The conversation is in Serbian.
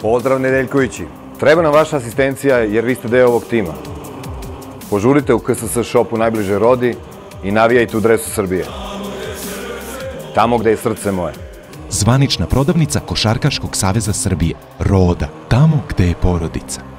Pozdrav Nedeljkovići. Treba nam vaša asistencija jer vi ste deo ovog tima. Požurite u KSS shopu najbliže Rodi i navijajte u dresu Srbije. Tamo gde je srce moje. Zvanična prodavnica Košarkaškog saveza Srbije. Roda, tamo gde je porodica.